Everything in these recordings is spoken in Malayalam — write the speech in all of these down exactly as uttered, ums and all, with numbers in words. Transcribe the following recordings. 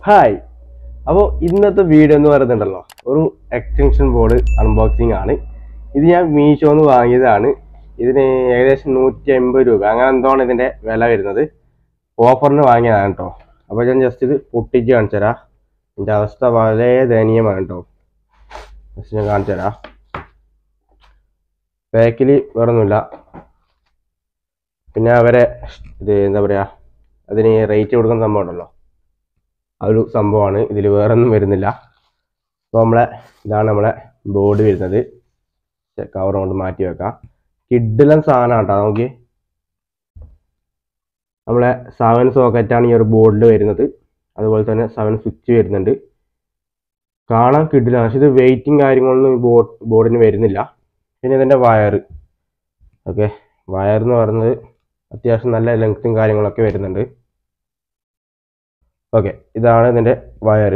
ഹായ്. അപ്പോൾ ഇന്നത്തെ വീഡിയോ എന്ന് പറയുന്നുണ്ടല്ലോ, ഒരു എക്സ്റ്റൻഷൻ ബോർഡ് അൺബോക്സിങ് ആണ്. ഇത് ഞാൻ മീഷോന്ന് വാങ്ങിയതാണ്. ഇതിന് ഏകദേശം നൂറ്റി അമ്പത് രൂപ അങ്ങനെ എന്താണ് ഇതിൻ്റെ വില വരുന്നത്. ഓഫറിന് വാങ്ങിയതാണ് കേട്ടോ. അപ്പോൾ ഞാൻ ജസ്റ്റ് ഇത് പൊട്ടിച്ച് കാണിച്ചു തരാം. ഇതിൻ്റെ അവസ്ഥ വളരെ ദയനീയമാണ് കേട്ടോ. ജസ്റ്റ് ഞാൻ കാണിച്ചു തരാം. ബാക്കിൽ വേറൊന്നുമില്ല. പിന്നെ അവരെ ഇത് എന്താ പറയുക, അതിന് റേറ്റ് കൊടുക്കുന്ന സംഭവം ഉണ്ടല്ലോ, ആ ഒരു സംഭവമാണ്. ഇതിൽ വേറെ ഒന്നും വരുന്നില്ല. അപ്പോൾ നമ്മളെ ഇതാണ് നമ്മളെ ബോർഡ് വരുന്നത്. കവർ കൊണ്ട് മാറ്റി വെക്കാം. കിഡിലൻ സാധനമാണ് കേട്ടോ. നമുക്ക് നമ്മളെ സെവൻ സോക്കറ്റാണ് ഈ ഒരു ബോർഡിൽ വരുന്നത്. അതുപോലെ തന്നെ സെവൻ സ്വിച്ച് വരുന്നുണ്ട്. കാണാൻ കിഡിലാണ്, പക്ഷെ ഇത് വെയിറ്റും കാര്യങ്ങളൊന്നും ഈ ബോർഡ് ബോർഡിന് വരുന്നില്ല. പിന്നെ ഇതിൻ്റെ വയർ, ഓക്കെ, വയർ എന്ന് പറയുന്നത് അത്യാവശ്യം നല്ല ലെങ്ത്തും കാര്യങ്ങളൊക്കെ വരുന്നുണ്ട്. ഓക്കെ, ഇതാണ് ഇതിൻ്റെ വയർ.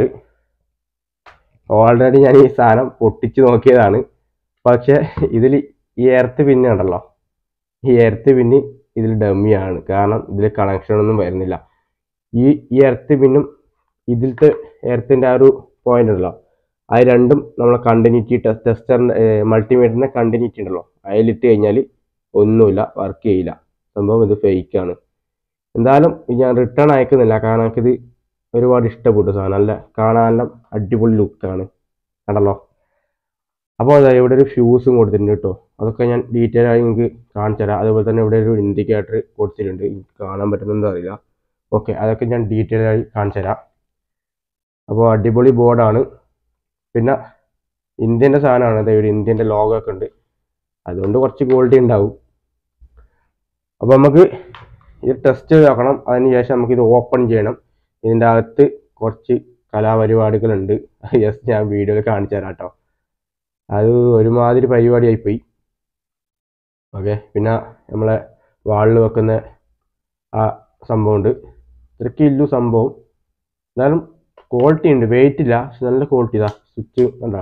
ഓൾറെഡി ഞാൻ ഈ സാധനം പൊട്ടിച്ച് നോക്കിയതാണ്. പക്ഷേ ഇതിൽ ഈ എർത്ത് പിന്ന് ഉണ്ടല്ലോ, ഈ എർത്ത് പിന്ന് ഇതിൽ ഡമ്മിയാണ്. കാരണം ഇതിൽ കണക്ഷനൊന്നും വരുന്നില്ല. ഈ ഈ എർത്ത് പിന്നും ഇതിലത്തെ എർത്തിൻ്റെ ആ ഒരു പോയിന്റ് ഉണ്ടല്ലോ, അത് രണ്ടും നമ്മളെ കണ്ടിന്യൂറ്റി ടെസ്റ്റ് ടെസ്റ്ററിൻ്റെ മൾട്ടിമീറ്ററിൻ്റെ കണ്ടിന്യൂറ്റി ഉണ്ടല്ലോ, അതിലിട്ട് കഴിഞ്ഞാൽ ഒന്നുമില്ല, വർക്ക് ചെയ്യില്ല. സംഭവം ഇത് ഫേക്കാണ്. എന്തായാലും ഞാൻ റിട്ടേൺ അയക്കുന്നില്ല. കാരണം എനിക്കിത് ഒരുപാട് ഇഷ്ടപ്പെട്ടു സാധനം. നല്ല കാണാനെല്ലാം അടിപൊളി ലുക്കാണ്, കണ്ടല്ലോ. അപ്പോൾ അതാ ഇവിടെ ഒരു ഫ്യൂസും കൊടുത്തിട്ടുണ്ട് കേട്ടോ. അതൊക്കെ ഞാൻ ഡീറ്റെയിൽ ആയി നിങ്ങൾക്ക് കാണിച്ചു തരാം. അതുപോലെ തന്നെ ഇവിടെ ഒരു ഇൻഡിക്കേറ്റർ കൊടുത്തിട്ടുണ്ട്, എനിക്ക് കാണാൻ പറ്റുന്നതെന്ന് അറിയില്ല. ഓക്കെ, അതൊക്കെ ഞാൻ ഡീറ്റെയിൽ ആയി കാണിച്ചു തരാം. അപ്പോൾ അടിപൊളി ബോർഡാണ്. പിന്നെ ഇന്ത്യൻ്റെ സാധനമാണ്. അതായത് ഒരു ഇന്ത്യൻ്റെ ലോഗോ ഒക്കെ ഉണ്ട്, അതുകൊണ്ട് കുറച്ച് ക്വാളിറ്റി ഉണ്ടാവും. അപ്പോൾ നമുക്ക് ഇത് ടെസ്റ്റ് നോക്കണം. അതിന് ശേഷം നമുക്കിത് ഓപ്പൺ ചെയ്യണം. ഇതിൻ്റെ അകത്ത് കുറച്ച് കലാപരിപാടികളുണ്ട്. ജസ്റ്റ് ഞാൻ വീഡിയോയിൽ കാണിച്ചു തരാം കേട്ടോ. അത് ഒരുമാതിരി പരിപാടിയായിപ്പോയി. ഓക്കെ, പിന്നെ നമ്മളെ വാളിൽ വെക്കുന്ന ആ സംഭവമുണ്ട്. ഇത്രയ്ക്ക് ഇല്ലു സംഭവം. എന്നാലും ക്വാളിറ്റി ഉണ്ട്, വെയിറ്റ് ഇല്ല, പക്ഷെ നല്ല ക്വാളിറ്റി. ഇതാ സ്വിച്ച് കണ്ടോ,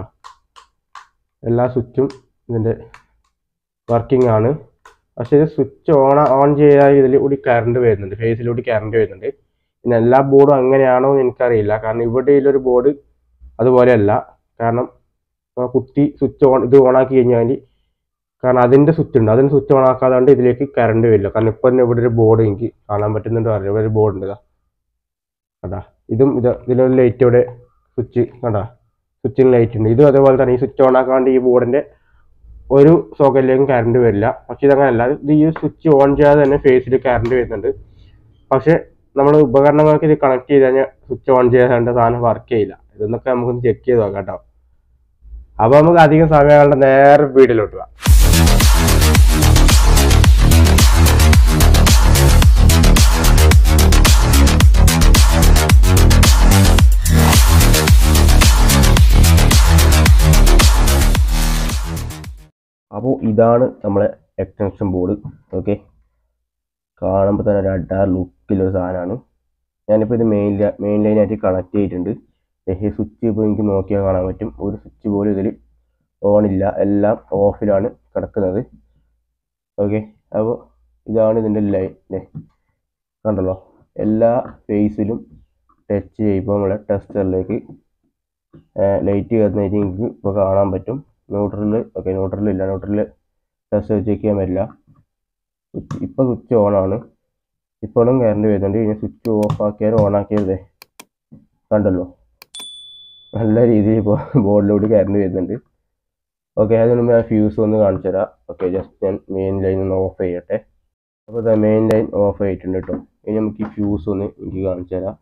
എല്ലാ സ്വിച്ചും ഇതിൻ്റെ വർക്കിംഗ് ആണ്. പക്ഷേ ഇത് സ്വിച്ച് ഓൺ ഓൺ ചെയ്താൽ ഇതിൽ കൂടി കറണ്ട് വരുന്നുണ്ട്, ഫേസിലൂടെ കറണ്ട് വരുന്നുണ്ട്. പിന്നെ എല്ലാ ബോർഡും അങ്ങനെയാണോ എന്ന് എനിക്കറിയില്ല. കാരണം ഇവിടെ ഒരു ബോർഡ് അതുപോലെയല്ല. കാരണം കുത്തി സ്വിച്ച് ഓൺ ഇത് ഓണാക്കി കഴിഞ്ഞാൽ, കാരണം അതിൻ്റെ സ്വിച്ച് ഉണ്ട്, അതിന് സ്വിച്ച് ഓൺ ആക്കാതെ ഇതിലേക്ക് കറണ്ട് വരില്ല. കാരണം ഇപ്പം തന്നെ ഇവിടെ ഒരു ബോർഡ് എനിക്ക് കാണാൻ പറ്റുന്നുണ്ടോ അറിയാം. ഇവിടെ ഒരു ബോർഡ് ഉണ്ട് കണ്ടാ. ഇതും ഇത് ഇതിലൊരു ലൈറ്റ് ഇവിടെ സ്വിച്ച് കണ്ടാ, സ്വിച്ചിന് ലൈറ്റ് ഉണ്ട്. ഇതും അതേപോലെ തന്നെ ഈ സ്വിച്ച് ഓൺ ആക്കാണ്ട് ഈ ബോർഡിൻ്റെ ഒരു സോക്കറ്റിലേക്കും കറണ്ട് വരില്ല. പക്ഷെ ഇതങ്ങനെയല്ല. ഇത് ഈ സ്വിച്ച് ഓൺ ചെയ്യാതെ തന്നെ ഫേസിൽ കറണ്ട് വരുന്നുണ്ട്. പക്ഷെ നമ്മൾ ഉപകരണങ്ങൾക്ക് ഇത് കണക്ട് ചെയ്ത് കഴിഞ്ഞാൽ സ്വിച്ച് ഓൺ ചെയ്യാണ്ട് സാധനം വർക്ക് ചെയ്യില്ല. ഇതൊന്നൊക്കെ നമുക്കൊന്ന് ചെക്ക് ചെയ്ത് നോക്കാം കേട്ടോ. അപ്പോൾ നമുക്ക് അധികം സമയങ്ങളുടെ നേരെ വീഡിയോയിലോട്ട് പോകാം. അപ്പോൾ ഇതാണ് നമ്മളെ എക്സ്റ്റൻഷൻ ബോർഡ്. ഓക്കെ, കാണുമ്പോൾ തന്നെ ഒരു അഡാ ലുക്കിലൊരു സാധനമാണ്. ഞാനിപ്പോൾ ഇത് മെയിൻ മെയിൻ ലൈനായിട്ട് കണക്ട് ചെയ്തിട്ടുണ്ട്. ഈ സ്വിച്ച് ഇപ്പോൾ എനിക്ക് നോക്കിയാൽ കാണാൻ പറ്റും, ഒരു സ്വിച്ച് പോലും ഇതിൽ ഓണില്ല, എല്ലാം ഓഫിലാണ് കിടക്കുന്നത്. ഓക്കെ, അപ്പോൾ ഇതാണ് ഇതിൻ്റെ ലൈൻ. കണ്ടല്ലോ, എല്ലാ ഫേസിലും ടച്ച് ചെയ്യുമ്പോൾ നമ്മളെ ടെസ്റ്ററിലേക്ക് ലൈറ്റ് കയറുന്നതായിട്ട് എനിക്ക് ഇപ്പോൾ കാണാൻ പറ്റും. ന്യൂട്രല് ഓക്കെ, ന്യൂട്രലില്ല, ന്യൂട്രല് ടെസ്റ്റ് ചെക്ക് ചെയ്യാൻ പറ്റില്ല. സ്വിച്ച് ഇപ്പോൾ സ്വിച്ച് ഓണാണ്, ഇപ്പോഴും കറണ്ട് വരുന്നുണ്ട്. ഇനി സ്വിച്ച് ഓഫ് ആക്കിയാലും ഓൺ ആക്കിയതേ കണ്ടല്ലോ, നല്ല രീതിയിൽ ഇപ്പോൾ ബോർഡിലൂടെ കറണ്ട് വരുന്നുണ്ട്. ഓക്കെ, അതിന് മുമ്പ് ഞാൻ ഫ്യൂസ് ഒന്ന് കാണിച്ചു തരാം. ഓക്കെ, ജസ്റ്റ് ഞാൻ മെയിൻ ലൈൻ ഒന്ന് ഓഫ് ചെയ്യട്ടെ. അപ്പോൾ ഇതാ മെയിൻ ലൈൻ ഓഫ് ആയിട്ടുണ്ട് കേട്ടോ. ഇനി നമുക്ക് ഈ ഫ്യൂസ് ഒന്ന് എനിക്ക് കാണിച്ചു തരാം.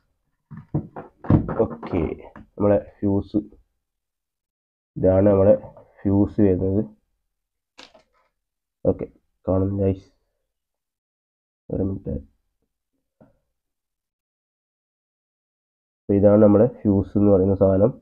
ഓക്കെ, നമ്മളെ ഫ്യൂസ് ഇതാണ് നമ്മളെ ഫ്യൂസ് വരുന്നത്. ഓക്കെ, കാണും ഗൈസ്, ഒരു മിനിറ്റ്. അപ്പോൾ ഇതാണ് നമ്മുടെ ഫ്യൂസ് എന്ന് പറയുന്ന സാധനം.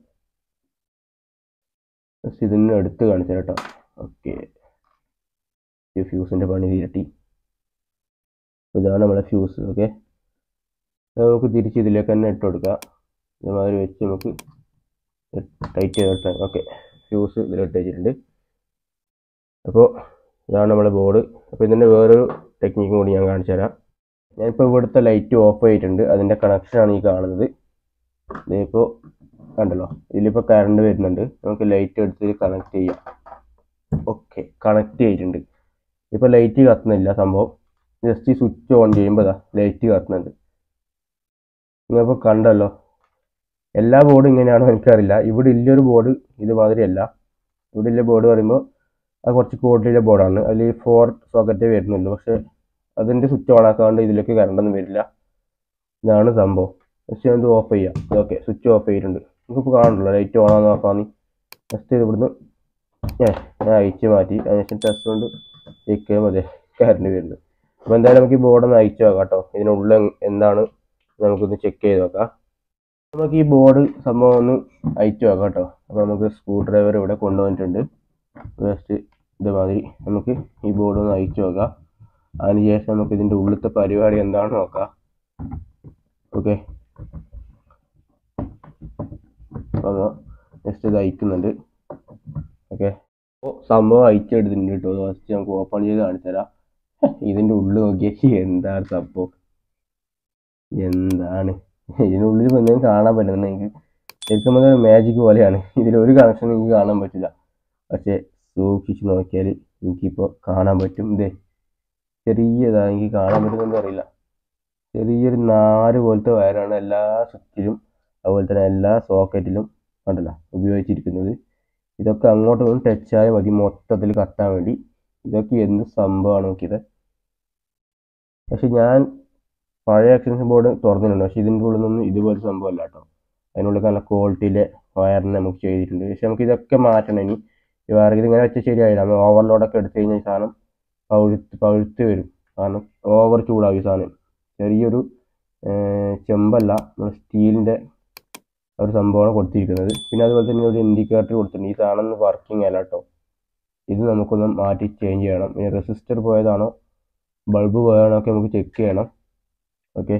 ജസ്റ്റ് ഇതിന് എടുത്ത് കാണിച്ചു കേട്ടോ. ഓക്കെ, ഈ ഫ്യൂസിൻ്റെ പണി തീരട്ടി. ഇതാണ് നമ്മളെ ഫ്യൂസ്. ഓക്കെ, നമുക്ക് തിരിച്ച് ഇതിലേക്ക് തന്നെ ഇട്ട് കൊടുക്കാം. ഇതുമാതിരി വെച്ച് നമുക്ക് ടൈറ്റ് ചെയ്തിട്ട്. ഓക്കെ, ഫ്യൂസ് ഇതിലിട്ട് വെച്ചിട്ടുണ്ട്. അപ്പോൾ ഇതാണ് നമ്മുടെ ബോർഡ്. അപ്പോൾ ഇതിൻ്റെ വേറൊരു ടെക്നിക്കും കൂടി ഞാൻ കാണിച്ചു തരാം. ഞാനിപ്പോൾ ഇവിടുത്തെ ലൈറ്റ് ഓഫ് ആയിട്ടുണ്ട്, അതിൻ്റെ കണക്ഷനാണ് ഈ കാണുന്നത്. ഇതിപ്പോൾ കണ്ടല്ലോ, ഇതിലിപ്പോൾ കറണ്ട് വരുന്നുണ്ട്. നമുക്ക് ലൈറ്റ് എടുത്ത് കണക്ട് ചെയ്യാം. ഓക്കെ, കണക്ട് ചെയ്തിട്ടുണ്ട്. ഇപ്പോൾ ലൈറ്റ് കത്തുന്നില്ല സംഭവം. ജസ്റ്റ് സ്വിച്ച് ഓൺ ചെയ്യുമ്പോൾ ലൈറ്റ് കത്തുന്നുണ്ട്. നിങ്ങളിപ്പോൾ കണ്ടല്ലോ. എല്ലാ ബോർഡും ഇങ്ങനെയാണോ എനിക്കറിയില്ല. ഇവിടെ ഇല്ലൊരു ബോർഡ് ഇതുമാതിരിയല്ല. ഇവിടെ ഇല്ല ബോർഡ് പറയുമ്പോൾ അത് കുറച്ച് ക്വാളിറ്റിയിലെ ബോർഡാണ്. അതിൽ ഫോർ സോക്കറ്റേ വരുന്നുള്ളൂ. പക്ഷേ അതിൻ്റെ സ്വിച്ച് ഓൺ ആക്കാണ്ട് ഇതിലേക്ക് കറണ്ടൊന്നും വരില്ല. ഇതാണ് സംഭവം. ജസ്റ്റ് ഞാൻ ഇത് ഓഫ് ചെയ്യാം. ഓക്കെ, സ്വിച്ച് ഓഫ് ചെയ്തിട്ടുണ്ട്. നമുക്കിപ്പോൾ കാണുന്നുള്ളൂ ലൈറ്റ് ഓൺ ആണെന്ന് നോക്കാമെന്ന്. ജസ്റ്റ് ഇത് ഇവിടുന്ന് ഞാൻ അയച്ച് മാറ്റി. അതിനുശേഷം ടെസ്റ്റ് കൊണ്ട് ചെക്ക് ചെയ്യുമ്പോൾ അതെ കറണ്ട് വരുന്നത്. അപ്പോൾ എന്തായാലും നമുക്ക് ഈ ബോർഡ് ഒന്ന് അയച്ചു നോക്കാം കേട്ടോ. ഇതിനുള്ളിൽ എന്താണ് നമുക്കൊന്ന് ചെക്ക് ചെയ്ത് നോക്കാം. നമുക്ക് ഈ ബോർഡ് സംഭവം ഒന്ന് അയച്ചു നോക്കാം കേട്ടോ. അപ്പോൾ നമുക്ക് സ്ക്രൂ ഡ്രൈവർ ഇവിടെ കൊണ്ടുവന്നിട്ടുണ്ട്. ജസ്റ്റ് ഇതുമാതിരി നമുക്ക് ഈ ബോർഡ് ഒന്ന് അയച്ചു നോക്കാം. അതിനുശേഷം നമുക്ക് ഇതിൻ്റെ ഉള്ളിലത്തെ പരിപാടി എന്താണെന്ന് നോക്കാം. ഓക്കെ, അപ്പോൾ ജസ്റ്റ് ഇത് അയക്കുന്നുണ്ട്. ഓക്കെ, അപ്പോൾ സംഭവം അയച്ചെടുത്തിട്ടുണ്ട് കേട്ടോ. ഫസ്റ്റ് നമുക്ക് ഓപ്പൺ ചെയ്ത് കാണിച്ചു തരാം. ഇതിൻ്റെ ഉള്ളിൽ നോക്കിയാൽ എന്താണ് സംഭവം, എന്താണ് ഇതിനുള്ളിൽ എന്തെങ്കിലും കാണാൻ പറ്റുന്നത് എനിക്ക് ശരിക്കും പറഞ്ഞാൽ മാജിക് പോലെയാണ്. ഇതിലൊരു കണക്ഷൻ എനിക്ക് കാണാൻ പറ്റില്ല. പക്ഷേ സൂക്ഷിച്ച് നോക്കിയാൽ എനിക്കിപ്പോൾ കാണാൻ പറ്റും. ഇതേ ചെറിയതാ, എനിക്ക് കാണാൻ പറ്റുമെന്ന് അറിയില്ല. ചെറിയൊരു നാല് പോലത്തെ വയറാണ് എല്ലാ സ്വിച്ചിലും അതുപോലെ തന്നെ എല്ലാ സോക്കറ്റിലും കണ്ടല്ലോ ഉപയോഗിച്ചിരിക്കുന്നത്. ഇതൊക്കെ അങ്ങോട്ടും ഇങ്ങോട്ടും ടച്ചായാൽ മതി മൊത്തത്തിൽ കത്താൻ വേണ്ടി. ഇതൊക്കെ എന്ത് സംഭവമാണ് നോക്കിയത്. പക്ഷെ ഞാൻ പഴയ എക്സ്റ്റൻഷൻ ബോർഡ് തുറന്നിട്ടുണ്ട്. പക്ഷെ ഇതിൻ്റെ ഉള്ളിൽ നിന്നും ഇതുപോലത്തെ സംഭവമല്ല കേട്ടോ. അതിനുള്ളിൽ നല്ല ക്വാളിറ്റിയിലെ വയറിന് നമുക്ക് ചെയ്തിട്ടുണ്ട്. പക്ഷെ നമുക്ക് ഇതൊക്കെ മാറ്റണം. ഇനി ഈ വയർ ഇതിങ്ങനെ വെച്ചാൽ ശരിയായില്ല. നമ്മൾ ഓവർലോഡൊക്കെ എടുത്തു കഴിഞ്ഞാൽ ഈ സാധനം പഴുത്ത് പഴുത്ത് വരും. കാരണം ഓവർ ചൂടാവും ഈ സാധനം. ചെറിയൊരു ചെമ്പല്ല, സ്റ്റീലിൻ്റെ ഒരു സംഭവമാണ് കൊടുത്തിരിക്കുന്നത്. പിന്നെ അതുപോലെ തന്നെ ഒരു ഇൻഡിക്കേറ്റർ കൊടുത്തിട്ടുണ്ട്. ഈ സാധനം ഒന്ന് വർക്കിംഗ് അല്ല കേട്ടോ. ഇത് നമുക്കൊന്ന് മാറ്റി ചേഞ്ച് ചെയ്യണം. ഇനി റെസിസ്റ്റർ പോയതാണോ ബൾബ് പോയതാണോ ഒക്കെ നമുക്ക് ചെക്ക് ചെയ്യണം. ഓക്കെ,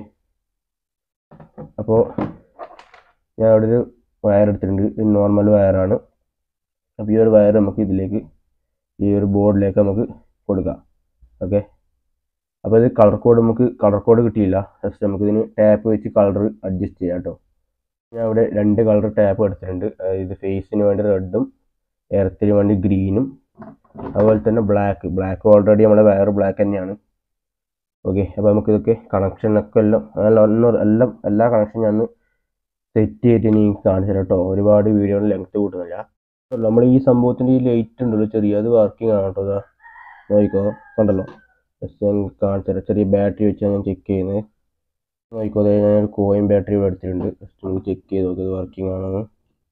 അപ്പോൾ ഞാൻ അവിടെ ഒരു വയർ എടുത്തിട്ടുണ്ട്. ഇത് നോർമൽ വയറാണ്. അപ്പോൾ ഈ ഒരു വയർ നമുക്ക് ഇതിലേക്ക് ഈ ഒരു ബോർഡിലേക്ക് നമുക്ക് കൊടുക്കാം. ഓക്കെ, അപ്പോൾ ഇത് കളർ കോഡ് നമുക്ക് കളർ കോഡ് കിട്ടിയില്ല. ജസ്റ്റ് നമുക്കിതിന് ടാപ്പ് വെച്ച് കളർ അഡ്ജസ്റ്റ് ചെയ്യാം കേട്ടോ. ഞാൻ ഇവിടെ രണ്ട് കളർ ടാപ്പ് എടുത്തിട്ടുണ്ട്. ഇത് ഫേസിന് വേണ്ടി റെഡും എർത്തിന് വേണ്ടി ഗ്രീനും അതുപോലെ തന്നെ ബ്ലാക്ക് ബ്ലാക്ക് ഓൾറെഡി നമ്മുടെ വയർ ബ്ലാക്ക് തന്നെയാണ്. ഓക്കെ, അപ്പോൾ നമുക്കിതൊക്കെ കണക്ഷനൊക്കെ എല്ലാം ഒന്നും എല്ലാം എല്ലാ കണക്ഷൻ ഞാൻ സെറ്റ് ചെയ്തിട്ട് എനിക്ക് കാണിച്ചു തരാം കേട്ടോ. ഒരുപാട് വീഡിയോയുടെ ലെങ്ത് കൂട്ടുന്നില്ല. നമ്മൾ ഈ സംഭവത്തിൻ്റെ ഈ ലൈറ്റ് ഉണ്ടല്ലോ ചെറിയ, അത് വർക്കിംഗ് ആണ് കേട്ടോ. അതാ നോക്കിക്കോ, കണ്ടല്ലോ. ജസ്റ്റ് ഞാൻ കാണിച്ചു തരാം. ചെറിയ ബാറ്ററി വെച്ചാണ് ഞാൻ ചെക്ക് ചെയ്യുന്നത്. നോക്കിക്കോ, അതായത് ഞാനൊരു കോയിൻ ബാറ്ററി ഇവിടെ എടുത്തിട്ടുണ്ട്. ജസ്റ്റ് നമുക്ക് ചെക്ക് ചെയ്ത് നോക്കി അത് വർക്കിംഗ് ആണെന്ന്.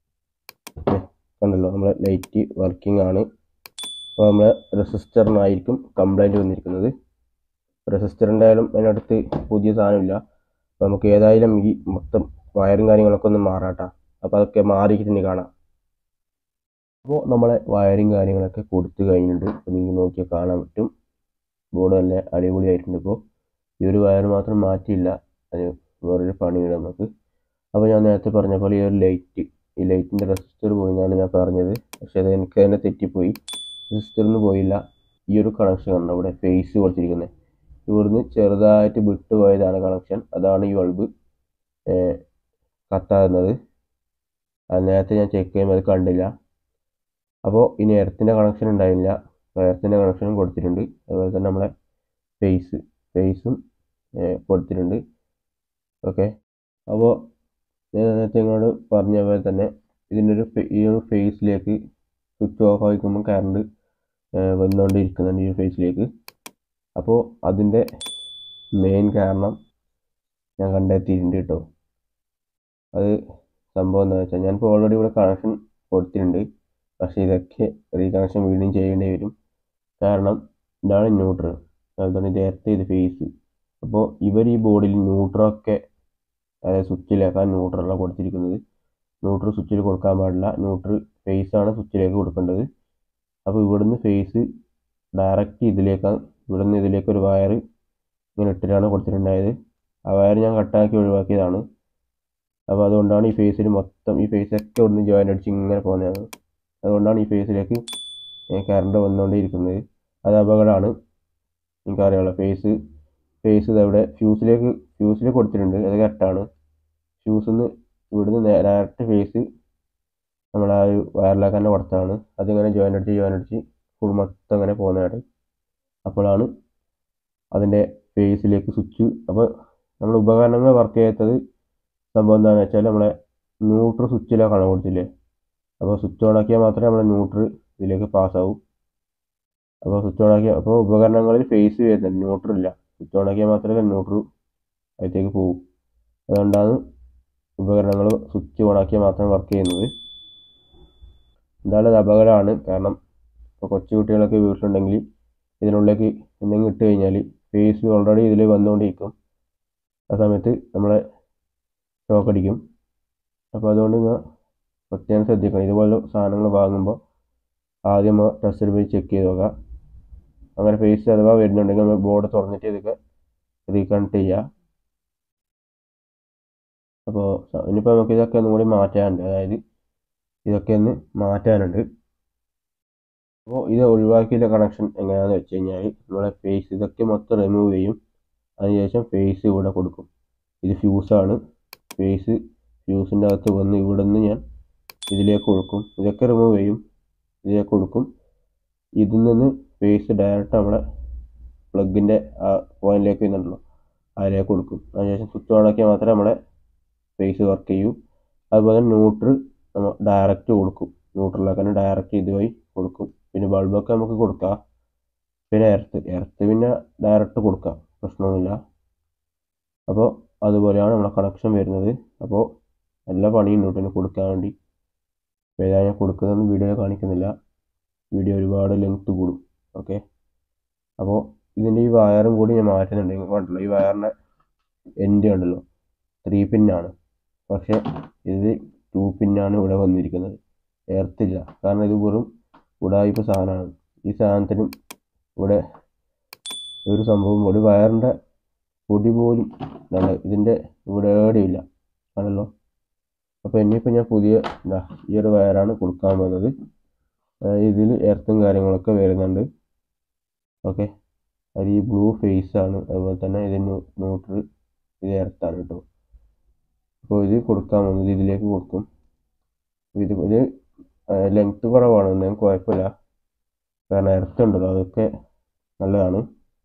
കണ്ടല്ലോ, നമ്മളെ ലൈറ്റ് വർക്കിംഗ് ആണ്. അപ്പോൾ നമ്മളെ റെസിസ്റ്ററിനായിരിക്കും കംപ്ലൈൻറ്റ് വന്നിരിക്കുന്നത്. റെസിസ്റ്ററിൻ്റെ ആയാലും അതിനടുത്ത് പുതിയ സാധനമില്ല. അപ്പോൾ നമുക്ക് ഏതായാലും ഈ മൊത്തം വയറും കാര്യങ്ങളൊക്കെ ഒന്ന് മാറാട്ടാ. അപ്പോൾ അതൊക്കെ മാറിയിട്ട് ഇനി കാണാം. അപ്പോൾ നമ്മളെ വയറിങ് കാര്യങ്ങളൊക്കെ കൊടുത്തു കഴിഞ്ഞിട്ടുണ്ട്. അപ്പോൾ നിങ്ങൾക്ക് നോക്കിയാൽ കാണാൻ പറ്റും ബോർഡ് നല്ല അടിപൊളിയായിട്ടുണ്ട്. ഇപ്പോൾ ഈ ഒരു വയർ മാത്രം മാറ്റിയില്ല, അത് വേറൊരു പണിയില്ല നമുക്ക്. അപ്പോൾ ഞാൻ നേരത്തെ പറഞ്ഞ പോലെ ഈ ഒരു ലൈറ്റ് ഈ ലൈറ്റിൻ്റെ റെസിസ്റ്റർ പോയി എന്നാണ് ഞാൻ പറഞ്ഞത്. പക്ഷേ അത് എനിക്ക് തന്നെ തെറ്റിപ്പോയി. റെസിസ്റ്ററിന് പോയില്ല. ഈ ഒരു കണക്ഷൻ കണ്ടോ ഇവിടെ ഫേസ് കൊടുത്തിരിക്കുന്നത്, ഇവിടുന്ന് ചെറുതായിട്ട് വിട്ടുപോയതാണ് കണക്ഷൻ. അതാണ് ഈ ബൾബ് കത്താകുന്നത്. അത് നേരത്തെ ഞാൻ ചെക്ക് ചെയ്യുമ്പോൾ അത് കണ്ടില്ല. അപ്പോൾ ഇനി എർത്തിൻ്റെ കണക്ഷൻ ഉണ്ടായില്ല. എർത്തിൻ്റെ കണക്ഷനും കൊടുത്തിട്ടുണ്ട്. അതുപോലെ തന്നെ നമ്മളെ ഫേസ് ഫേസും കൊടുത്തിട്ടുണ്ട്. ഓക്കെ, അപ്പോൾ നേരത്തെ നിങ്ങളോട് പറഞ്ഞ പോലെ തന്നെ ഇതിനൊരു ഈ ഒരു ഫേസിലേക്ക് സ്വിച്ച് ഓഫ് ആയിക്കുമ്പോൾ കറണ്ട് വന്നുകൊണ്ടിരിക്കുന്നുണ്ട് ഈ ഫേസിലേക്ക്. അപ്പോൾ അതിൻ്റെ മെയിൻ കാരണം ഞാൻ കണ്ടെത്തിയിട്ടുണ്ട് കേട്ടോ. അത് സംഭവം എന്താണെന്ന് വെച്ചാൽ ഞാനിപ്പോൾ ഓൾറെഡി ഇവിടെ കണക്ഷൻ കൊടുത്തിട്ടുണ്ട്. പക്ഷേ ഇതൊക്കെ റീകണക്ഷൻ വീണ്ടും ചെയ്യേണ്ടി വരും. കാരണം ഇതാണ് ന്യൂട്രൽ, അതുപോലെ ഇത് എർത്ത് ഇത് ഫേസ്. അപ്പോൾ ഇവർ ഈ ബോർഡിൽ ന്യൂട്രലൊക്കെ അതായത് സ്വിച്ചിലേക്കാണ് ന്യൂട്രലാണ് കൊടുത്തിരിക്കുന്നത്. ന്യൂട്രൽ സ്വിച്ചിൽ കൊടുക്കാൻ പാടില്ല. ന്യൂട്രൽ ഫേസാണ് സ്വിച്ചിലേക്ക് കൊടുക്കേണ്ടത്. അപ്പോൾ ഇവിടുന്ന് ഫേസ് ഡയറക്റ്റ് ഇതിലേക്കാണ്, ഇവിടുന്ന് ഇതിലേക്ക് ഒരു വയർ ഇങ്ങനെ ഇട്ടിട്ടാണ് കൊടുത്തിട്ടുണ്ടായത്. ആ വയർ ഞാൻ കട്ടാക്കി ഒഴിവാക്കിയതാണ്. അപ്പോൾ അതുകൊണ്ടാണ് ഈ ഫേസിൽ മൊത്തം ഈ ഫേസൊക്കെ ഇവിടുന്ന് ജോയിൻ്റ് അടിച്ച് ഇങ്ങനെ പോകുന്നതാണ്. അതുകൊണ്ടാണ് ഈ ഫേസിലേക്ക് കറണ്ട് വന്നുകൊണ്ടേയിരിക്കുന്നത്. അത് അപകടമാണ്, എനിക്കറിയാമല്ലോ. ഫേസ് ഫേസ് ഇതവിടെ ഫ്യൂസിലേക്ക് ഫ്യൂസിൽ കൊടുത്തിട്ടുണ്ട്, അത് കറക്റ്റാണ്. ഫ്യൂസിൽ നിന്ന് ഇവിടുന്ന് ഡയറക്റ്റ് ഫേസ് നമ്മൾ ആ ഒരു വയറിലേക്ക് തന്നെ കൊടുത്തതാണ്. അതിങ്ങനെ ജോയിൻ അടിച്ച് ജോയിൻ അടിച്ച് ഫുൾ മൊത്തം അങ്ങനെ പോകുന്നതാണ്. അപ്പോഴാണ് അതിൻ്റെ ഫേസിലേക്ക് സ്വിച്ച്. അപ്പോൾ നമ്മൾ ഉപകരണങ്ങൾ വർക്ക് ചെയ്യാത്തത് സംഭവം എന്താണെന്ന് വെച്ചാൽ നമ്മളെ ന്യൂട്രൽ സ്വിച്ചിലേക്കാണ് കൊടുത്തില്ലേ. അപ്പോൾ സ്വിച്ച് ഓൺ ആക്കിയാൽ മാത്രമേ നമ്മളെ ന്യൂട്രൽ ഇതിലേക്ക് പാസ്സാവും. അപ്പോൾ സ്വിച്ച് ഓൺ ആക്കിയാൽ അപ്പോൾ ഉപകരണങ്ങളിൽ ഫേസ് വരുന്നുണ്ട്, ന്യൂട്രൽ ഇല്ല. സ്വിച്ച് ഓൺ ആക്കിയാൽ മാത്രമേ ന്യൂട്രൽ അതിലേക്ക് പോകും. അതുകൊണ്ടാണ് ഉപകരണങ്ങൾ സ്വിച്ച് ഓൺ ആക്കിയാൽ മാത്രം വർക്ക് ചെയ്യുന്നത്. എന്തായാലും അത് അപകടമാണ്. കാരണം ഇപ്പോൾ കൊച്ചു കുട്ടികളൊക്കെ വീട്ടിലുണ്ടെങ്കിൽ ഇതിനുള്ളിലേക്ക് എന്തെങ്കിലും ഇട്ട് കഴിഞ്ഞാൽ ഫേസ് ഓൾറെഡി ഇതിൽ വന്നുകൊണ്ടിരിക്കും. ആ സമയത്ത് നമ്മളെ ഷോക്ക് അടിക്കും. അപ്പോൾ അതുകൊണ്ട് നിങ്ങൾ പ്രത്യേകം ശ്രദ്ധിക്കണം. ഇതുപോലെ സാധനങ്ങൾ വാങ്ങുമ്പോൾ ആദ്യം നമ്മൾ ടെസ്റ്റ് പോയി ചെക്ക് ചെയ്ത് നോക്കുക. അങ്ങനെ ഫേസ് അഥവാ വരുന്നുണ്ടെങ്കിൽ നമ്മൾ ബോർഡ് തുറന്നിട്ട് ഇതൊക്കെ റീകണക്ട് ചെയ്യുക. അപ്പോൾ ഇനിയിപ്പോൾ നമുക്ക് ഇതൊക്കെ ഒന്നും കൂടി മാറ്റാനുണ്ട്, അതായത് ഇതൊക്കെ ഒന്ന് മാറ്റാനുണ്ട്. അപ്പോൾ ഇത് ഒഴിവാക്കിയുള്ള കണക്ഷൻ എങ്ങനെയാണെന്ന് വെച്ച് കഴിഞ്ഞാൽ നമ്മളെ ഫേസ് ഇതൊക്കെ മൊത്തം റിമൂവ് ചെയ്യും. അതിനുശേഷം ഫേസ് ഇവിടെ കൊടുക്കും. ഇത് ഫ്യൂസാണ്. ഫേസ് ഫ്യൂസിൻ്റെ അകത്ത് വന്ന് ഇവിടെ നിന്ന് ഞാൻ ഇതിലേക്ക് കൊടുക്കും. ഇതൊക്കെ റിമൂവ് ചെയ്യും, ഇതിലേക്ക് കൊടുക്കും. ഇതിൽ നിന്ന് ഫേസ് ഡയറക്റ്റ് നമ്മളെ പ്ലഗിൻ്റെ ആ പോയിന്റിലേക്ക് വരുന്നുണ്ടല്ലോ, അതിലേക്ക് കൊടുക്കും. അതിനുശേഷം സ്വിച്ച് ഓൺ ആക്കിയാൽ മാത്രമേ നമ്മളെ ഫേസ് വർക്ക് ചെയ്യൂ. അതുപോലെ ന്യൂട്രൽ നമ്മൾ ഡയറക്റ്റ് കൊടുക്കും. ന്യൂട്രലിലേക്ക് തന്നെ ഡയറക്റ്റ് ഇതുവഴി കൊടുക്കും. പിന്നെ ബൾബൊക്കെ നമുക്ക് കൊടുക്കാം. പിന്നെ എർത്ത് എർത്ത് പിന്നെ ഡയറക്റ്റ് കൊടുക്കാം, പ്രശ്നമൊന്നുമില്ല. അപ്പോൾ അതുപോലെയാണ് നമ്മളെ കണക്ഷൻ വരുന്നത്. അപ്പോൾ നല്ല പണിയുണ്ട് കേട്ടോ കൊടുക്കാൻ വേണ്ടി. അപ്പോൾ ഏതാ ഞാൻ കൊടുക്കുന്നതൊന്നും വീഡിയോ കാണിക്കുന്നില്ല, വീഡിയോ ഒരുപാട് ലെങ്ത്ത് കൂടും. ഓക്കെ, അപ്പോൾ ഇതിൻ്റെ ഈ വയറും കൂടി ഞാൻ മാറ്റുന്നുണ്ട്. നിങ്ങൾക്ക് കണ്ടല്ലോ, ഈ വയറിൻ്റെ എൻഡ് കണ്ടല്ലോ, ത്രീ പിന്നാണ്. പക്ഷേ ഇത് ടു പിന്നാണ് ഇവിടെ വന്നിരിക്കുന്നത്. എർത്തില്ല, കാരണം ഇത് വെറും ഉടായിപ്പ് സാധനമാണ്. ഈ സാധനത്തിനും ഇവിടെ ഒരു സംഭവം, ഒരു വയറിൻ്റെ പൊടി പോലും നല്ല ഇതിൻ്റെ ഇവിടെ എവിടെയില്ല, ആണല്ലോ. അപ്പോൾ ഇനിയിപ്പോൾ ഞാൻ പുതിയ എന്താ ഈ ഒരു വയറാണ് കൊടുക്കാൻ പോകുന്നത്. ഇതിൽ എർത്തും കാര്യങ്ങളൊക്കെ വരുന്നുണ്ട്. ഓക്കെ, അത് ഈ ബ്ലൂ ഫേസ് ആണ്. അതുപോലെ തന്നെ ഇതിന് ന്യൂട്രൽ ഇത് എർത്താണ് കേട്ടോ. അപ്പോൾ ഇത് കൊടുക്കാൻ പോകുന്നത് ഇതിലേക്ക് കൊടുക്കും. ഇത് ഇത് ലെങ്ത്ത് കുറവാണ്, ഒന്നും കുഴപ്പമില്ല, കാരണം എർത്ത് ഉണ്ടല്ലോ, അതൊക്കെ നല്ലതാണ്.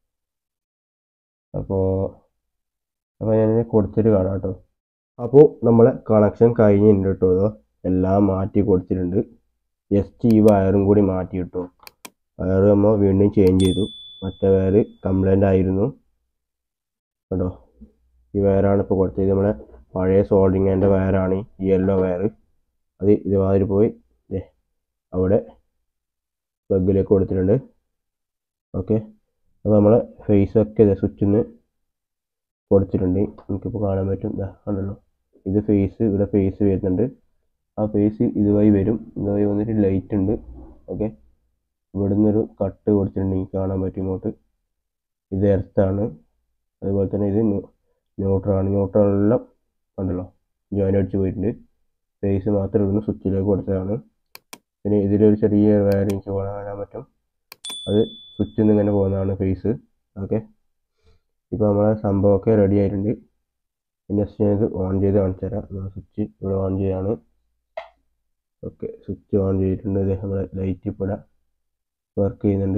അപ്പോൾ അപ്പോൾ ഞാൻ കൊടുത്തിട്ട് കാണാം കേട്ടോ. അപ്പോൾ നമ്മളെ കണക്ഷൻ കഴിഞ്ഞിട്ടുണ്ട് കേട്ടോ. അതോ എല്ലാം മാറ്റി കൊടുത്തിട്ടുണ്ട്. ജസ്റ്റ് ഈ വയറും കൂടി മാറ്റി കിട്ടോ. വയർ നമ്മൾ വീണ്ടും ചേഞ്ച് ചെയ്തു. മറ്റേ വയർ കംപ്ലൈൻ്റ് ആയിരുന്നു കേട്ടോ. ഈ വയറാണ് ഇപ്പോൾ കൊടുത്തത്. നമ്മളെ പഴയ സോൾഡിങ്ങിൻ്റെ വയറാണ് ഈ യെല്ലോ വയർ. അത് ഇതുമാതിരി പോയി അവിടെ പ്ലഗിലേക്ക് കൊടുത്തിട്ടുണ്ട്. ഓക്കെ, അപ്പോൾ നമ്മളെ ഫേസൊക്കെ ഇത് സ്വിച്ചിൽ നിന്ന് കൊടുത്തിട്ടുണ്ട്. നമുക്കിപ്പോൾ കാണാൻ പറ്റും, ഇതാ കണ്ടല്ലോ, ഇത് ഫേസ്, ഇവിടെ ഫേസ് വരുന്നുണ്ട്. ആ ഫേസ് ഇതുവഴി വരും. ഇതുവഴി വന്നിട്ട് ലൈറ്റ് ഉണ്ട്. ഓക്കെ, ഇവിടെ നിന്നൊരു കട്ട് കൊടുത്തിട്ടുണ്ട്, എനിക്ക് കാണാൻ പറ്റും ഇങ്ങോട്ട്. ഇത് എർത്താണ്. അതുപോലെ തന്നെ ഇത് ന്യൂട്രലാണ്. ന്യൂട്രലെല്ലാം കണ്ടല്ലോ ജോയിൻ അടിച്ച് പോയിട്ടുണ്ട്. ഫേസ് മാത്രം ഇവിടുന്ന് സ്വിച്ചിലേക്ക് കൊടുത്തതാണ്. പിന്നെ ഇതിലൊരു ചെറിയ വയർ എനിക്ക് കാണാൻ പറ്റും, അത് സ്വിച്ചിൽ നിന്ന് ഇങ്ങനെ പോകുന്നതാണ് ഫേസ്. ഓക്കെ, ഇപ്പോൾ നമ്മളെ സംഭവമൊക്കെ റെഡി ആയിട്ടുണ്ട്. നെക്സ്റ്റ് ഞാനിത് ഓൺ ചെയ്ത് കാണിച്ചു തരാം. സ്വിച്ച് ഇവിടെ ഓൺ ചെയ്യാണ്. ഓക്കെ, സ്വിച്ച് ഓൺ ചെയ്തിട്ടുണ്ട്. ഇത് നമ്മളെ ലൈറ്റ് ഇപ്പോൾ ഇവിടെ വർക്ക് ചെയ്യുന്നുണ്ട്.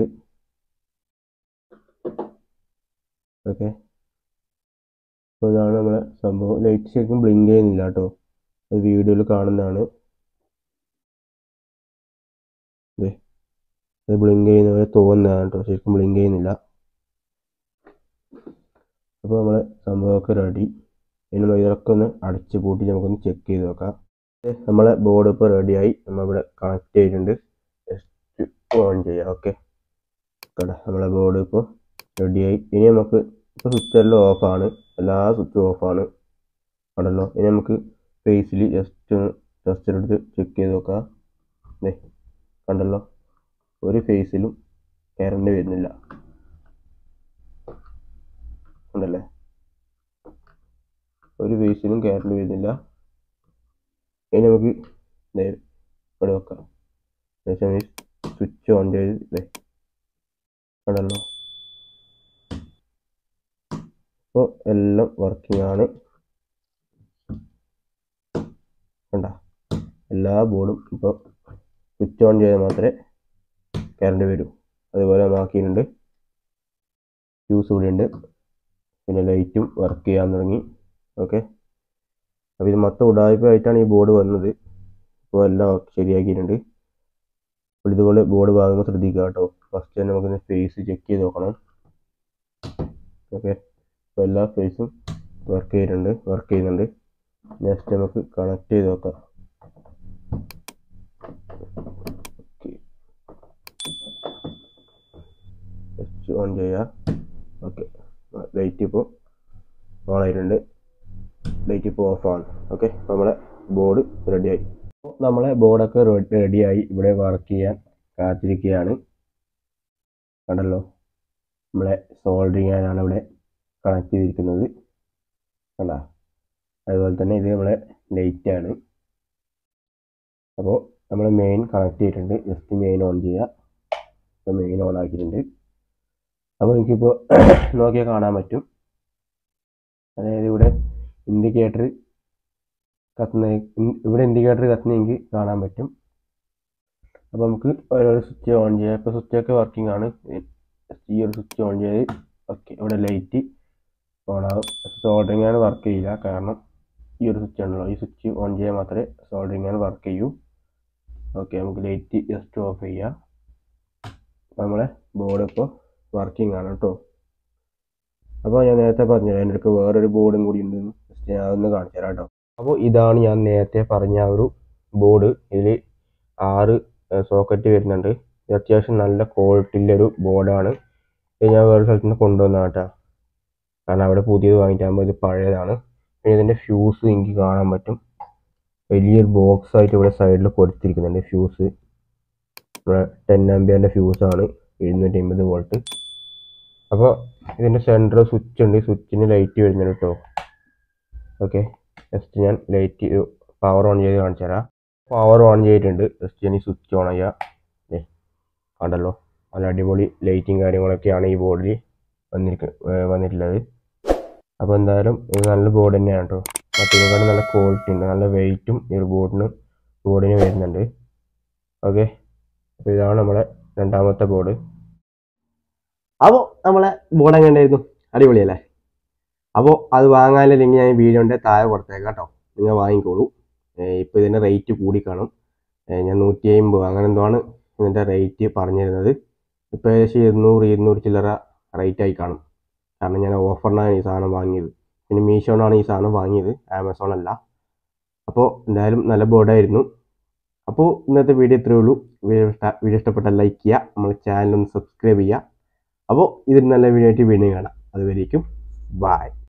ഓക്കെ, അപ്പോൾ ഇതാണ് നമ്മളെ സംഭവം. ലൈറ്റ് ശരിക്കും ബ്ലിങ്ക് ചെയ്യുന്നില്ല കേട്ടോ, അത് വീഡിയോയിൽ കാണുന്നതാണ്. ഇത് ബ്ലിങ്ക് ചെയ്യുന്ന പോലെ തോന്നുന്നതാണ് കേട്ടോ, ശരിക്കും ബ്ലിങ്ക് ചെയ്യുന്നില്ല. അപ്പോൾ നമ്മളെ സംഭവമൊക്കെ റെഡി. ഇനി ഇതൊക്കെ ഒന്ന് അടച്ച് പൂട്ടി നമുക്കൊന്ന് ചെക്ക് ചെയ്ത് നോക്കാം. നമ്മളെ ബോർഡ് ഇപ്പോൾ റെഡിയായി, നമ്മളിവിടെ കണക്ട് ചെയ്തിട്ടുണ്ട്. ജസ്റ്റ് ഓൺ ചെയ്യാം. ഓക്കെ, നമ്മളെ ബോർഡ് ഇപ്പോൾ റെഡിയായി. ഇനി നമുക്ക് ഇപ്പോൾ സ്വിച്ച് എല്ലാം ഓഫാണ്, എല്ലാ സ്വിച്ചും ഓഫാണ് കണ്ടല്ലോ. ഇനി നമുക്ക് ഫേസിൽ ജസ്റ്റ് ഒന്ന് ടെസ്റ്റ് എടുത്ത് ചെക്ക് ചെയ്ത് നോക്കാം. അതെ കണ്ടല്ലോ, ഒരു ഫേസിലും കറണ്ട് വരുന്നില്ല, ഉണ്ടല്ലേ, ഒരു ഫേസിലും കറണ്ട് വരുന്നില്ല. ഇനി നമുക്ക് ഇവിടെ വെക്കാം. ശേഷം സ്വിച്ച് ഓൺ ചെയ്ത് ഇതേ കണ്ടല്ലോ, ഇപ്പോൾ എല്ലാം വർക്കിംഗ് ആണ്. കണ്ട എല്ലാ ബോർഡും ഇപ്പോൾ സ്വിച്ച് ഓൺ ചെയ്താൽ മാത്രമേ കറണ്ട് വരൂ. അതുപോലെ നോക്കിയിട്ടുണ്ട്, ഫ്യൂസ് കൂടി ഉണ്ട്, പിന്നെ ലൈറ്റും വർക്ക് ചെയ്യാൻ തുടങ്ങി. ഓക്കെ, അപ്പോൾ ഇത് മൊത്തം ഉടായ്പായിട്ടാണ് ഈ ബോർഡ് വന്നത്. ഇപ്പോൾ എല്ലാം ശരിയാക്കിയിട്ടുണ്ട്. അപ്പോൾ ഇതുപോലെ ബോർഡ് വാങ്ങുമ്പോൾ ശ്രദ്ധിക്കുക കേട്ടോ. ഫസ്റ്റ് തന്നെ നമുക്കിന്ന് ഫേസ് ചെക്ക് ചെയ്ത് നോക്കണം. ഓക്കെ, അപ്പോൾ എല്ലാ ഫേസും വർക്ക് ചെയ്തിട്ടുണ്ട്, വർക്ക് ചെയ്യുന്നുണ്ട്. നെക്സ്റ്റ് നമുക്ക് കണക്ട് ചെയ്ത് നോക്കാം. ഓക്കെ, സ്വിച്ച് ഓൺ ചെയ്യാം. ഓക്കെ, ലൈറ്റ് ഇപ്പോൾ ഓൺ ആയിട്ടുണ്ട്, ലൈറ്റ് ഇപ്പോൾ ഓഫാണ്. ഓക്കെ, നമ്മളെ ബോർഡ് റെഡിയായി. നമ്മളെ ബോർഡൊക്കെ റെഡിയായി, ഇവിടെ വർക്ക് ചെയ്യാൻ കാത്തിരിക്കുകയാണ്. കണ്ടല്ലോ, നമ്മളെ സോൾഡറിങ് ആണ് ഇവിടെ കണക്ട് ചെയ്തിരിക്കുന്നത്. കണ്ട, അതുപോലെ തന്നെ ഇത് നമ്മളെ ലൈറ്റാണ്. അപ്പോൾ നമ്മൾ മെയിൻ കണക്ട് ചെയ്തിട്ടുണ്ട്. ജസ്റ്റ് മെയിൻ ഓൺ ചെയ്യുക. അപ്പോൾ മെയിൻ ഓൺ ആക്കിയിട്ടുണ്ട്. അപ്പോൾ എനിക്കിപ്പോൾ നോക്കിയാൽ കാണാൻ പറ്റും, അതായത് ഇവിടെ ഇൻഡിക്കേറ്റർ കത്തുന്ന, ഇവിടെ ഇൻഡിക്കേറ്റർ കത്തുന്ന എനിക്ക് കാണാൻ പറ്റും. അപ്പോൾ നമുക്ക് ഓരോ സ്വിച്ച് ഓൺ ചെയ്യാം. ഇപ്പോൾ സ്വിച്ചൊക്കെ വർക്കിംഗ് ആണ്. ഈ ഒരു സ്വിച്ച് ഓൺ ചെയ്ത് ഓക്കെ, ഇവിടെ ലൈറ്റ് ഓൺ ആകും. സോൾഡറിങ് ആണ് വർക്ക് ചെയ്യില്ല, കാരണം ഈ ഒരു സ്വിച്ച് ആണല്ലോ. ഈ സ്വിച്ച് ഓൺ ചെയ്യാൻ മാത്രമേ സോൾഡറിങ് ആണ് വർക്ക് ചെയ്യൂ. ഓക്കെ, നമുക്ക് ലൈറ്റ് ജസ്റ്റ് ഓഫ് ചെയ്യാം. അപ്പോൾ നമ്മളെ ബോർഡ് ഇപ്പോൾ വർക്കിംഗ് ആണ് കേട്ടോ. അപ്പോൾ ഞാൻ നേരത്തെ പറഞ്ഞുതരാം, എൻ്റെ അടുത്ത് വേറൊരു ബോർഡും കൂടി ഉണ്ടെന്ന് ജസ്റ്റ് ഞാൻ അതൊന്ന് കാണിച്ചു തരാം കേട്ടോ. അപ്പോൾ ഇതാണ് ഞാൻ നേരത്തെ പറഞ്ഞ ഒരു ബോർഡ്. ഇതിൽ ആറ് സോക്കറ്റ് വരുന്നുണ്ട്. ഇത് അത്യാവശ്യം നല്ല ക്വാളിറ്റിയിലൊരു ബോർഡാണ്. ഇത് ഞാൻ വേറെ സ്ഥലത്ത് നിന്ന് കൊണ്ടുവന്നതാണ് കേട്ടോ, കാരണം അവിടെ പുതിയത് വാങ്ങിയിട്ടാകുമ്പോൾ ഇത് പഴയതാണ്. പിന്നെ ഇതിൻ്റെ ഫ്യൂസ് എനിക്ക് കാണാൻ പറ്റും, വലിയൊരു ബോക്സ് ആയിട്ട് ഇവിടെ സൈഡിൽ കൊടുത്തിരിക്കുന്നുണ്ട്. ഫ്യൂസ് ഇവിടെ ടെൻ ആംപിയറിൻ്റെ ഫ്യൂസാണ്, എഴുന്നൂറ്റി അമ്പത് വോൾട്ട്. അപ്പോൾ ഇതിൻ്റെ സെൻറ്റർ സ്വിച്ച് ഉണ്ട്, സ്വിച്ചിന് ലൈറ്റ് വരുന്നുണ്ട് കേട്ടോ. ഓക്കെ, ജസ്റ്റ് ഞാൻ ലൈറ്റ് പവർ ഓൺ ചെയ്ത് കാണിച്ചു തരാം. പവർ ഓൺ ചെയ്തിട്ടുണ്ട്. ജസ്റ്റ് ഞാൻ ഈ സ്വിച്ച് ഓൺ ചെയ്യാം. ഏ കണ്ടല്ലോ, നല്ല അടിപൊളി ലൈറ്റും കാര്യങ്ങളൊക്കെയാണ് ഈ ബോർഡിൽ വന്നിരിക്ക വന്നിട്ടുള്ളത്. അപ്പോൾ എന്തായാലും ഇത് നല്ല ബോർഡ് തന്നെയാണ് കേട്ടോ. മറ്റേതിനെക്കാളും നല്ല ക്വാളിറ്റി ഉണ്ട്, നല്ല വെയിറ്റും ഈ ഒരു ബോർഡിന് ബോർഡിന് വരുന്നുണ്ട്. ഓക്കെ, അപ്പോൾ ഇതാണ് നമ്മളെ രണ്ടാമത്തെ ബോർഡ്. അപ്പോൾ നമ്മളെ ബോർഡ് എങ്ങനെ ഉണ്ടായിരുന്നു? അടിപൊളിയല്ലേ? അപ്പോൾ അത് വാങ്ങാനുള്ള ലിങ്ക് ഞാൻ വീഡിയോൻ്റെ താഴെ കൊടുത്തേക്കാം കേട്ടോ, നിങ്ങൾ വാങ്ങിക്കോളൂ. ഇപ്പോൾ ഇതിൻ്റെ റേറ്റ് കൂടി കാണും. ഞാൻ നൂറ്റി അമ്പത് അങ്ങനെ എന്തോ ആണ് ഇതിൻ്റെ റേറ്റ് പറഞ്ഞിരുന്നത്. ഇപ്പോൾ ഏകദേശം ഇരുന്നൂറ് ഇരുന്നൂറ് ചില്ലറ റേറ്റ് ആയി കാണും, കാരണം ഞാൻ ഓഫറിനാണ് ഈ സാധനം വാങ്ങിയത്. പിന്നെ മീഷോന്നാണ് ഈ സാധനം വാങ്ങിയത്, ആമസോൺ അല്ല. അപ്പോൾ എന്തായാലും നല്ല ബോർഡായിരുന്നു. അപ്പോൾ ഇന്നത്തെ വീഡിയോ ഇത്രയേ ഉള്ളൂ. വീഡിയോ ഇഷ്ട വീഡിയോ ഇഷ്ടപ്പെട്ടാൽ ലൈക്ക് ചെയ്യുക, നമ്മൾ ചാനൽ ഒന്ന് സബ്സ്ക്രൈബ് ചെയ്യുക. അപ്പോൾ ഇതിന് നല്ല വീഡിയോ ആയിട്ട് വീണ്ടും കാണാം. അതുവരേക്കും ബായ്.